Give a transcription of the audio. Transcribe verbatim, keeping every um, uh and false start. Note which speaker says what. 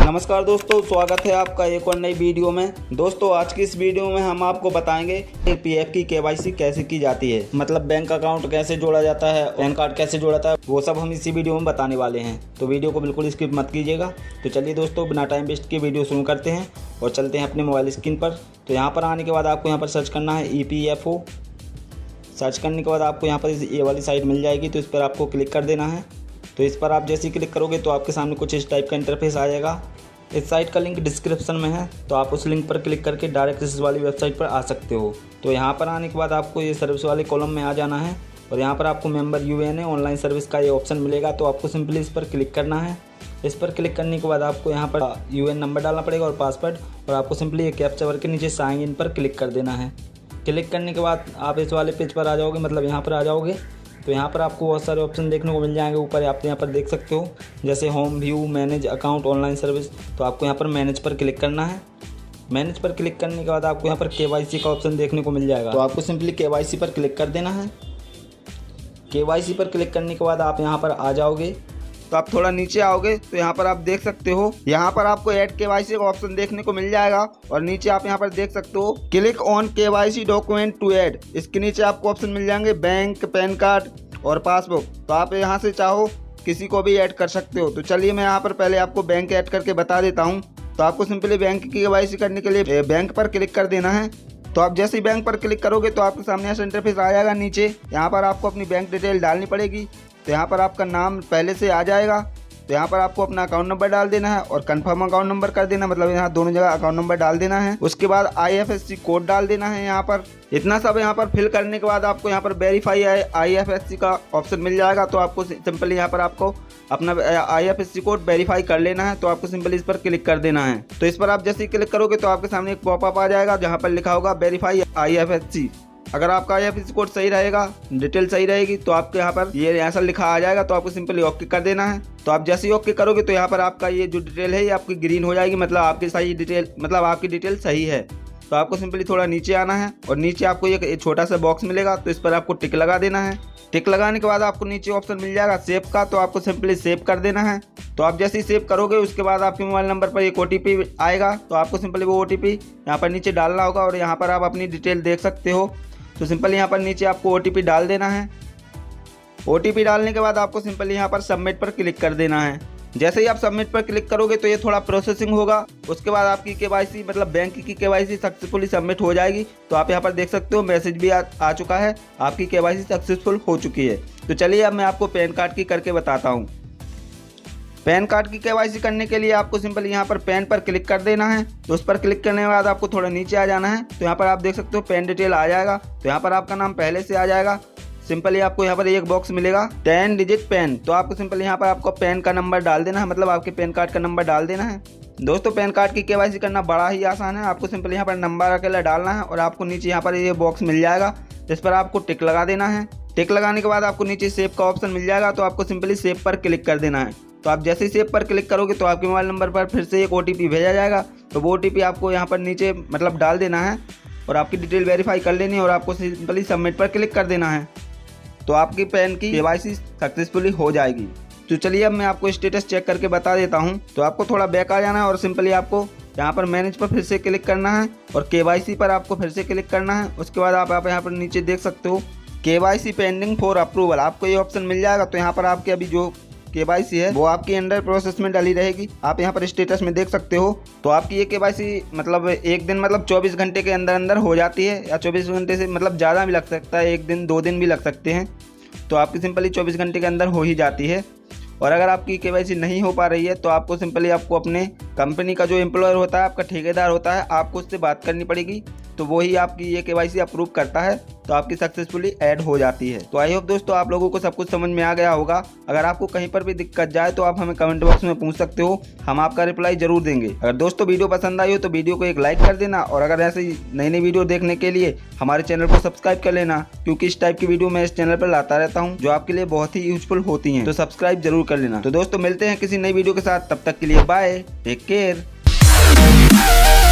Speaker 1: नमस्कार दोस्तों, स्वागत है आपका एक और नई वीडियो में। दोस्तों आज की इस वीडियो में हम आपको बताएंगे कि पीएफ की केवाईसी कैसे की जाती है, मतलब बैंक अकाउंट कैसे जोड़ा जाता है, पैन कार्ड कैसे जोड़ा जाता है, वो सब हम इसी वीडियो में बताने वाले हैं। तो वीडियो को बिल्कुल स्किप मत कीजिएगा। तो चलिए दोस्तों, बिना टाइम वेस्ट के वीडियो शुरू करते हैं और चलते हैं अपने मोबाइल स्क्रीन पर। तो यहाँ पर आने के बाद आपको यहाँ पर सर्च करना है E P F O. Search करने के बाद आपको यहाँ पर ये वाली साइट मिल जाएगी, तो इस पर आपको क्लिक कर देना है। तो इस पर आप जैसे ही क्लिक करोगे तो आपके सामने कुछ इस टाइप का इंटरफेस आ जाएगा। इस साइट का लिंक डिस्क्रिप्शन में है, तो आप उस लिंक पर क्लिक करके डायरेक्ट इस वाली वेबसाइट पर आ सकते हो। तो यहाँ पर आने के बाद आपको ये सर्विस वाले कॉलम में आ जाना है और यहाँ पर आपको मेंबर यूएन ऑनलाइन सर्विस का ये ऑप्शन मिलेगा। तो आपको सिंपली इस पर क्लिक करना है। इस पर क्लिक करने के बाद आपको यहाँ पर यूएन नंबर डालना पड़ेगा और पासवर्ड, और आपको सिंपली एक कैप्चा भर के नीचे साइन इन पर क्लिक कर देना है। क्लिक करने के बाद आप इस वाले पेज पर आ जाओगे, मतलब यहाँ पर आ जाओगे। तो यहाँ पर आपको बहुत सारे ऑप्शन देखने को मिल जाएंगे। ऊपर आप यहाँ पर देख सकते हो, जैसे home view, manage account, online service. तो आपको यहाँ पर मैनेज पर क्लिक करना है। मैनेज पर क्लिक करने के बाद आपको यहाँ पर केवाईसी का ऑप्शन देखने को मिल जाएगा। तो आपको सिंपली केवाईसी पर क्लिक कर देना है। केवाईसी पर क्लिक करने के बाद आप यहाँ पर आ जाओगे। तो आप थोड़ा नीचे आओगे तो यहाँ पर आप देख सकते हो, यहाँ पर आपको ऐड केवाईसी का ऑप्शन देखने को मिल जाएगा। और नीचे आप यहाँ पर देख सकते हो click on KYC document to add. इसके नीचे आपको ऑप्शन मिल जाएंगे बैंक, पैन कार्ड और पासबुक। तो आप यहाँ से चाहो किसी को भी ऐड कर सकते हो। तो चलिए मैं यहाँ पर पहले आपको बैंक ऐड करके बता देता हूँ। तो आपको सिंपली बैंक की केवाईसी करने के लिए बैंक पर क्लिक कर देना है। तो आप जैसे ही बैंक पर क्लिक करोगे तो आपके सामने ऐसा इंटरफेस आ जाएगा। नीचे यहाँ पर आपको अपनी बैंक डिटेल डालनी पड़ेगी। तो यहाँ पर आपका नाम पहले से आ जाएगा। तो यहाँ पर आपको अपना अकाउंट नंबर डाल देना है और कंफर्म अकाउंट नंबर कर देना, मतलब यहाँ दोनों जगह अकाउंट नंबर डाल देना है। उसके बाद I F S C code डाल देना है। यहाँ पर इतना सब यहाँ पर फिल करने के बाद आपको यहाँ पर verify I F S C का ऑप्शन मिल जाएगा। तो आपको सिंपली यहाँ पर आपको अपना I F S C code verify कर लेना है। तो आपको सिंपली इस पर क्लिक कर देना है। तो इस पर आप जैसे ही क्लिक करोगे तो आपके सामने एक पॉपअप आ जाएगा जहाँ पर लिखा होगा verify I F S C. अगर आपका I F S C code सही रहेगा, डिटेल सही रहेगी, तो आपके यहाँ पर ये ऐसा लिखा आ जाएगा। तो आपको सिंपली ओके कर देना है। तो आप जैसे ही ओके करोगे तो यहाँ पर आपका ये जो डिटेल है ये आपकी ग्रीन हो जाएगी, मतलब आपकी सही डिटेल, मतलब आपकी डिटेल सही है। तो आपको सिंपली थोड़ा नीचे आना है और नीचे आपको एक छोटा सा बॉक्स मिलेगा। तो इस पर आपको टिक लगा देना है। टिक लगाने के बाद आपको नीचे ऑप्शन मिल जाएगा सेव का। तो आपको सिंपली सेव कर देना है। तो आप जैसे ही सेव करोगे उसके बाद आपके मोबाइल नंबर पर एक ओटीपी आएगा। तो आपको सिंपली वो ओटीपी यहाँ पर नीचे डालना होगा और यहाँ पर आप अपनी डिटेल देख सकते हो। तो सिंपल यहाँ पर नीचे आपको ओटीपी डाल देना है। ओटीपी डालने के बाद आपको सिंपल यहाँ पर सबमिट पर क्लिक कर देना है। जैसे ही आप सबमिट पर क्लिक करोगे तो ये थोड़ा प्रोसेसिंग होगा। उसके बाद आपकी केवाईसी, मतलब बैंक की केवाईसी सक्सेसफुली सबमिट हो जाएगी। तो आप यहाँ पर देख सकते हो मैसेज भी आ, आ चुका है, आपकी केवाईसी सक्सेसफुल हो चुकी है। तो चलिए अब मैं आपको पैन कार्ड की करके बताता हूँ। पैन कार्ड की केवाईसी करने के लिए आपको सिंपल यहाँ पर पैन पर क्लिक कर देना है। तो उस पर क्लिक करने के बाद आपको थोड़ा नीचे आ जाना है। तो यहाँ पर आप देख सकते हो पैन डिटेल आ जाएगा। तो यहाँ पर आपका नाम पहले से आ जाएगा। सिंपली आपको यहाँ पर एक बॉक्स मिलेगा टेन डिजिट पैन। तो आपको सिंपल यहाँ पर आपको पैन का नंबर डाल देना है, मतलब आपके पैन कार्ड का नंबर डाल देना है। दोस्तों पैन कार्ड की केवाईसी करना बड़ा ही आसान है। आपको सिंपल यहाँ पर नंबर अकेला डालना है और आपको नीचे यहाँ पर ये बॉक्स मिल जाएगा, जिस पर आपको टिक लगा देना है। टिक लगाने के बाद आपको नीचे सेव का ऑप्शन मिल जाएगा। तो आपको सिंपली सेव पर क्लिक कर देना है। तो आप जैसे ही सेव पर क्लिक करोगे तो आपके मोबाइल नंबर पर फिर से एक ओटीपी भेजा जाएगा। तो वो ओटीपी आपको यहाँ पर नीचे मतलब डाल देना है और आपकी डिटेल वेरीफाई कर लेनी है और आपको सिंपली सबमिट पर क्लिक कर देना है। तो आपकी पैन की केवाईसी सक्सेसफुली हो जाएगी। तो चलिए अब मैं आपको स्टेटस चेक करके बता देता हूँ। तो आपको थोड़ा बैक आ जाना है और सिंपली आपको यहाँ पर मैनेज पर फिर से क्लिक करना है और केवाईसी पर आपको फिर से क्लिक करना है। उसके बाद आप आप यहाँ पर नीचे देख सकते हो केवाईसी पेंडिंग फॉर अप्रूवल, आपको ये ऑप्शन मिल जाएगा। तो यहाँ पर आपके अभी जो केवाईसी है वो आपकी अंडर प्रोसेस में डाली रहेगी। आप यहाँ पर स्टेटस में देख सकते हो। तो आपकी ये केवाईसी मतलब एक दिन मतलब चौबीस घंटे के अंदर अंदर हो जाती है, या चौबीस घंटे से मतलब ज़्यादा भी लग सकता है, एक दिन दो दिन भी लग सकते हैं। तो आपकी सिंपली चौबीस घंटे के अंदर हो ही जाती है। और अगर आपकी केवाईसी नहीं हो पा रही है तो आपको सिंपली आपको अपने कंपनी का जो एम्प्लॉयर होता है, आपका ठेकेदार होता है, आपको उससे बात करनी पड़ेगी। तो वही आपकी ये केवाईसी अप्रूव करता है, तो आपकी सक्सेसफुली ऐड हो जाती है। तो आई होप दोस्तों आप लोगों को सब कुछ समझ में आ गया होगा। अगर आपको कहीं पर भी दिक्कत जाए तो आप हमें कमेंट बॉक्स में पूछ सकते हो, हम आपका रिप्लाई जरूर देंगे। अगर दोस्तों वीडियो पसंद आई हो तो वीडियो को एक लाइक कर देना और अगर ऐसे ही नई नई वीडियो देखने के लिए हमारे चैनल को सब्सक्राइब कर लेना, क्योंकि इस टाइप की वीडियो मैं इस चैनल पर लाता रहता हूँ जो आपके लिए बहुत ही यूजफुल होती हैं। तो सब्सक्राइब जरूर कर लेना। तो दोस्तों मिलते हैं किसी नई वीडियो के साथ, तब तक के लिए बाय, टेक केयर।